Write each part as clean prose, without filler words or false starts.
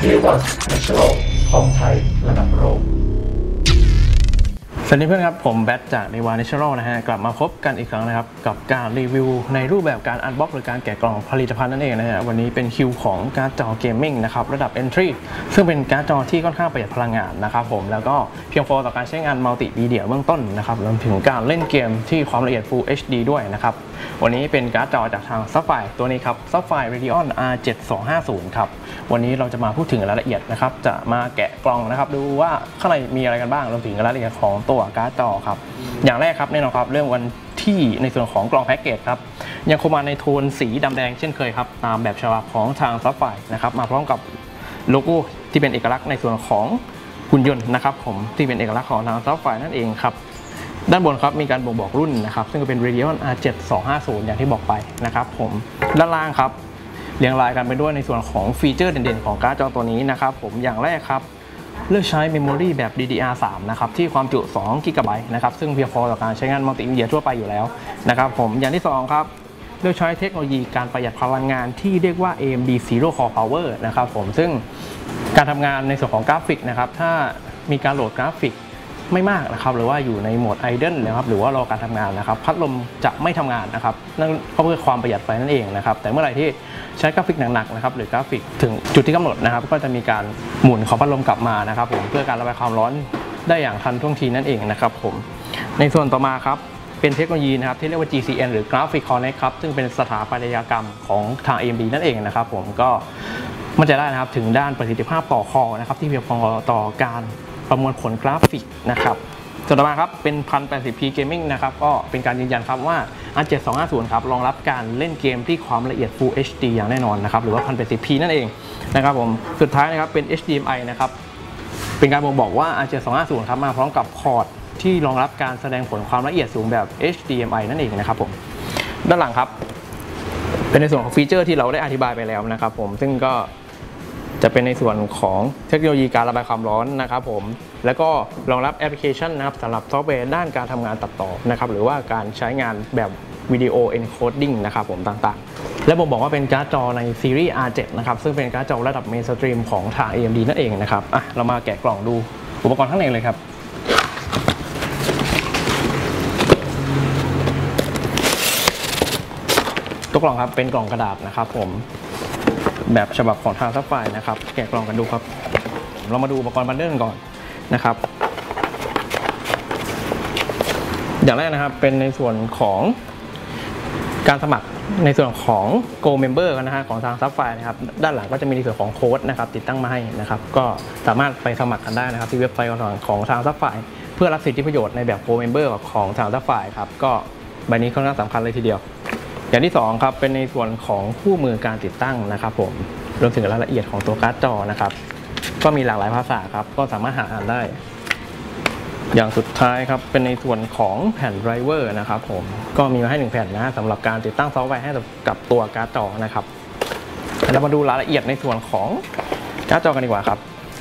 A1 National คอมไทยระดับโลกสวัสดีเพื่อนครับผมแบทจาก A1 National นะฮะกลับมาพบกันอีกครั้งนะครับกับการรีวิวในรูปแบบการอันบ็อกหรือการแกะกล่องผลิตภัณฑ์นั่นเองนะฮะวันนี้เป็นคิวของการ์ดจอเกมมิ่งนะครับระดับ Entry ซึ่งเป็นการ์ดจอที่ค่อนข้างประหยัดพลังงานนะครับผมแล้วก็เพียงพอต่อการใช้งานมัลติมีเดียเบื้องต้นนะครับรวมถึงการเล่นเกมที่ความละเอียด Full HD ด้วยนะครับวันนี้เป็นการ์ดจอจากทาง Sapphire ตัวนี้ครับ Sapphire Radeon R7250 ครับวันนี้เราจะมาพูดถึงรายละเอียดนะครับจะมาแกะกล่องนะครับดูว่าข้างในมีอะไรกันบ้างรวมถึงรายละเอียดของตัวการ์ดจอครับอย่างแรกครับแน่นอนครับเรื่องวันที่ในส่วนของกล่องแพ็กเกจครับยังคงมาในโทนสีดำแดงเช่นเคยครับตามแบบฉบับของทาง Sapphire นะครับมาพร้อมกับโลโก้ที่เป็นเอกลักษณ์ในส่วนของหุ่นยนต์นะครับผมที่เป็นเอกลักษณ์ของทาง Sapphire นั่นเองครับด้านบนครับมีการบ่งบอกรุ่นนะครับซึ่งเป็น Radeon R7250 อย่างที่บอกไปนะครับผมด้านล่างครับเรียงรายกันไปด้วยในส่วนของฟีเจอร์เด่นๆของการ์ดจอตัวนี้นะครับผมอย่างแรกครับเลือกใช้เมมโมรีแบบ DDR3 นะครับที่ความจุ2 GB นะครับซึ่งเพียงพอต่อการใช้งานมัลติมีเดียทั่วไปอยู่แล้วนะครับผมอย่างที่2ครับเลือกใช้เทคโนโลยีการประหยัดพลังงานที่เรียกว่า AMD Zero Core Power นะครับผมซึ่งการทำงานในส่วนของกราฟิกนะครับถ้ามีการโหลดกราฟิกไม่มากนะครับหรือว่าอยู่ในโหมดไอดอลนะครับหรือว่ารอการทำงานนะครับพัดลมจะไม่ทำงานนะครับนั่นก็เพื่อความประหยัดไฟนั่นเองนะครับแต่เมื่อไหร่ที่ใช้กราฟิกหนักๆนะครับหรือกราฟิกถึงจุดที่กำหนดนะครับก็จะมีการหมุนของพัดลมกลับมานะครับผมเพื่อการระบายความร้อนได้อย่างทันท่วงทีนั่นเองนะครับผมในส่วนต่อมาครับเป็นเทคโนโลยีนะครับที่เรียกว่า GCN หรือ Graphic Connect ครับซึ่งเป็นสถาปัตยกรรมของทาง AMD นั่นเองนะครับผมก็มั่นใจได้นะครับถึงด้านประสิทธิภาพต่อคอนะครับที่เพียงพอต่อการประมวลผลกราฟิกนะครับส่วนต่อมาครับเป็น 1080p Gaming นะครับก็เป็นการยืนยันครับว่า R7250 ครับรองรับการเล่นเกมที่ความละเอียด Full HD อย่างแน่นอนนะครับหรือว่า 1080p นั่นเองนะครับผมสุดท้ายนะครับเป็น HDMI นะครับเป็นการบ่งบอกว่า R7250 ครับมาพร้อมกับพอร์ตที่รองรับการแสดงผลความละเอียดสูงแบบ HDMI นั่นเองนะครับผมด้านหลังครับเป็นในส่วนของฟีเจอร์ที่เราได้อธิบายไปแล้วนะครับผมซึ่งก็จะเป็นในส่วนของเทคโนโลยีการระบายความร้อนนะครับผมแล้วก็รองรับแอปพลิเคชันนะครับสำหรับซอฟต์แวร์ด้านการทำงานตัดต่อนะครับหรือว่าการใช้งานแบบวิดีโอเอนโคดดิ้งนะครับผมต่างๆและผมบอกว่าเป็นการ์ดจอในซีรีส์ R7 นะครับซึ่งเป็นการ์ดจอระดับเมนสตรีมของทาง AMD นั่นเองนะครับเรามาแกะกล่องดูอุปกรณ์ข้างในเลยครับตัวกล่องครับเป็นกล่องกระดาษนะครับผมแบบฉบับของทางซัฟไฟร์นะครับแกะกล่องกันดูครับเรามาดูอุปกรณ์บันเดิลก่อนนะครับอย่างแรกนะครับเป็นในส่วนของการสมัครในส่วนของ Go Member กันนะฮะของทางซัฟไฟร์นะครับด้านหลังก็จะมีในส่วนของโค้ดนะครับติดตั้งมาให้นะครับก็สามารถไปสมัครกันได้นะครับที่เว็บไซต์ของทางซัฟไฟร์เพื่อรับสิทธิประโยชน์ในแบบ Go Member ของทางซัฟไฟร์ครับก็ใบนี้ค่อนข้างสำคัญเลยทีเดียวอย่างที่2ครับเป็นในส่วนของคู่มือการติดตั้งนะครับผมรวมถึงรายละเอียดของตัวการ์ดจอนะครับก็มีหลากหลายภาษาครับก็สามารถหาอ่านได้อย่างสุดท้ายครับเป็นในส่วนของแผ่นไดรเวอร์นะครับผมก็มีมาให้1แผ่นนะสำหรับการติดตั้งซอฟต์แวร์ให้กับตัวการ์ดจอนะครับเรามาดูรายละเอียดในส่วนของการ์ดจอกันดีกว่าครับ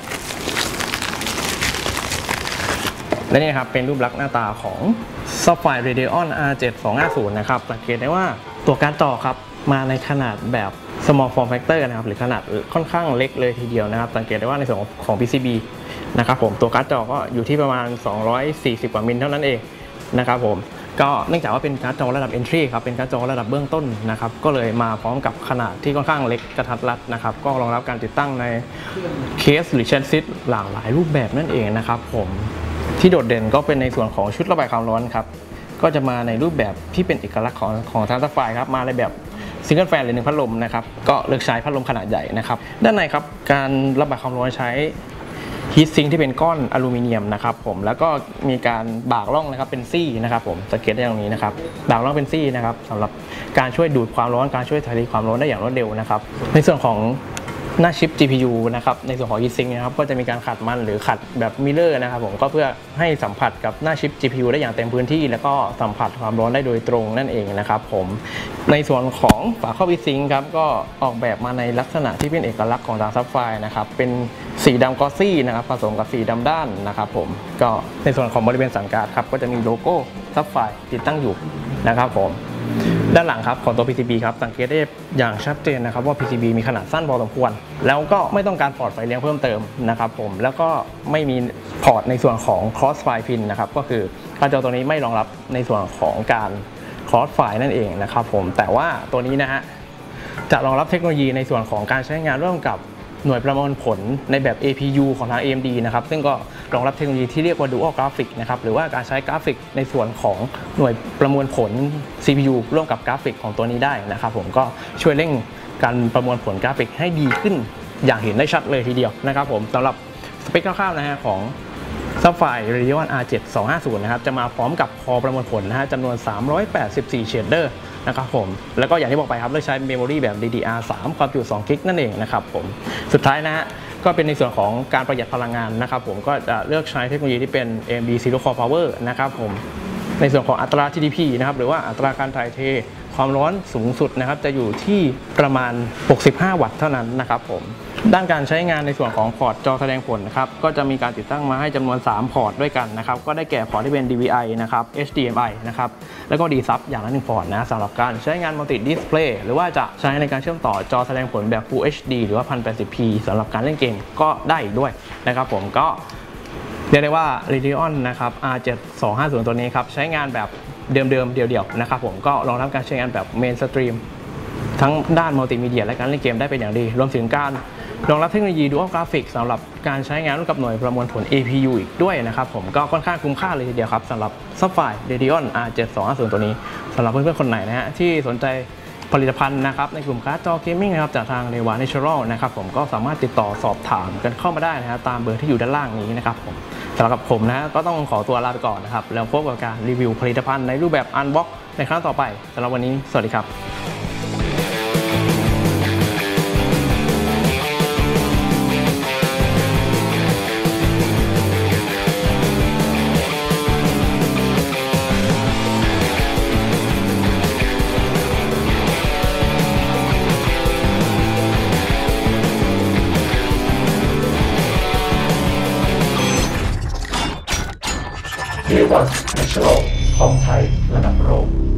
และนี่ครับเป็นรูปลักษณ์หน้าตาของ Sapphire Radeon R7250 นะครับสังเกตได้ว่าตัวการ์ดจอครับมาในขนาดแบบ small form factor นะครับหรือขนาดค่อนข้างเล็กเลยทีเดียวนะครับสังเกตได้ว่าในส่วนของ PCB นะครับผมตัวการ์ดจอก็อยู่ที่ประมาณ240กว่ามิลเท่านั้นเองนะครับผมก็เนื่องจากว่าเป็นการ์ดจอระดับ Entry ครับเป็นการ์ดจอระดับเบื้องต้นนะครับก็เลยมาพร้อมกับขนาดที่ค่อนข้างเล็กกระทัดรัดนะครับก็รองรับการติดตั้งในเคสหรือแชสซิสหลากหลายรูปแบบนั่นเองนะครับผมที่โดดเด่นก็เป็นในส่วนของชุดระบายความร้อนครับก็จะมาในรูปแบบที่เป็นเอกลักษณ์ของทางซัฟไฟร์ครับมาในแบบซิงเกิลแฟนหรือ1พัดลมนะครับก็เลือกใช้พัดลมขนาดใหญ่นะครับด้านในครับการระบายความร้อนใช้ฮีทซิงค์ที่เป็นก้อนอลูมิเนียมนะครับผมแล้วก็มีการบากร่องนะครับเป็นซี่นะครับผมสังเกตได้ตรงนี้นะครับบากร่องเป็นซี่นะครับสำหรับการช่วยดูดความร้อนการช่วยถ่ายเทความร้อนได้อย่างรวดเร็วนะครับในส่วนของหน้าชิป GPU นะครับในส่วนของ Heatsink นะครับก็จะมีการขัดมันหรือขัดแบบมิเรอร์นะครับผมก็เพื่อให้สัมผัสกับหน้าชิป GPU ได้อย่างเต็มพื้นที่แล้วก็สัมผัสความร้อนได้โดยตรงนั่นเองนะครับผมในส่วนของฝาครอบ Heatsink ครับก็ออกแบบมาในลักษณะที่เป็นเอกลักษณ์ของทางซัฟไฟร์นะครับเป็นสีดำกอสซี่นะครับผสมกับสีดำด้านนะครับผมก็ในส่วนของบริเวณสังกัดครับก็จะมีโลโก้ซัฟไฟร์ติดตั้งอยู่นะครับผมด้านหลังครับของตัว PCB ครับสังเกตได้อย่างชัดเจนนะครับว่า PCB มีขนาดสั้นพอสมควรแล้วก็ไม่ต้องการพอร์ตไฟเลี้ยงเพิ่มเติมนะครับผมแล้วก็ไม่มีพอร์ตในส่วนของ Crossfire Pin นะครับก็คือการ์ดจอตัวนี้ไม่รองรับในส่วนของการ Crossfire นั่นเองนะครับผมแต่ว่าตัวนี้นะฮะจะรองรับเทคโนโลยีในส่วนของการใช้งานร่วมกับหน่วยประมวลผลในแบบ APU ของทาง AMD นะครับซึ่งก็รองรับเทคโนโลยีที่เรียกว่า Dual Graphic นะครับหรือว่าการใช้กราฟิกในส่วนของหน่วยประมวลผล CPU ร่วมกับกราฟิกของตัวนี้ได้นะครับผมก็ช่วยเร่งการประมวลผลกราฟิกให้ดีขึ้นอย่างเห็นได้ชัดเลยทีเดียวนะครับผมสำหรับสเปคคร่าวๆนะฮะของSapphire Radeon R7 250นะครับจะมาพร้อมกับคอประมวลผลนะฮะจำนวน384เชดเดอร์นะครับผมแล้วก็อย่างที่บอกไปครับเลือกใช้เมมโมรีแบบ DDR3 ความจุ2 GB นั่นเองนะครับผมสุดท้ายนะฮะก็เป็นในส่วนของการประหยัดพลังงานนะครับผมก็จะเลือกใช้เทคโนโลยีที่เป็น AMD Zero Core Power นะครับผมในส่วนของอัตรา TDP นะครับหรือว่าอัตราการถ่ายเทความร้อนสูงสุดนะครับจะอยู่ที่ประมาณ65 วัตต์เท่านั้นนะครับผมด้านการใช้งานในส่วนของพอร์ตจอแสดงผลนะครับก็จะมีการติดตั้งมาให้จำนวน3พอร์ตด้วยกันนะครับก็ได้แก่พอร์ตที่เป็น DVI นะครับ HDMI นะครับแล้วก็ D-Sub อย่างละ1พอร์ตนะสำหรับการใช้งาน Multi Display หรือว่าจะใช้ในการเชื่อมต่อจอแสดงผลแบบ Full HD หรือว่า 1080p สำหรับการเล่นเกมก็ได้อีกด้วยนะครับผมก็เรียกได้ว่า Radeon นะครับ R7 250 ตัวนี้ครับใช้งานแบบเดิมๆเดี่ยวๆนะครับผมก็รองรับการใช้งานแบบเมนสตรีมทั้งด้านมัลติมีเดียและการเล่นเกมได้เป็นอย่างดีรวมถึงการรองรับเทคโนโลยี Dual Graphic สำหรับการใช้งานร่วมกับหน่วยประมวลผล APU อีกด้วยนะครับผมก็ค่อนข้างคุ้มค่าเลยทีเดียวครับสำหรับ Sapphire Radeon R7 250 ตัวนี้สำหรับเพื่อนๆคนไหนนะฮะที่สนใจผลิตภัณฑ์นะครับในกลุ่มการ์ดจอเกมมิ่งนะครับจากทาง Neva Natural นะครับผมก็สามารถติดต่อสอบถามกันเข้ามาได้นะฮะตามเบอร์ที่อยู่ด้านล่างนี้นะครับผมสำหรับผมนะฮะก็ต้องขอตัวลาไปก่อนนะครับแล้วพบกับการรีวิวผลิตภัณฑ์ในรูปแบบ Unbox ในครั้งต่อไปสำหรับวันนี้สวัสดีครับเรียกว่า Natural ของไทยระดับโลก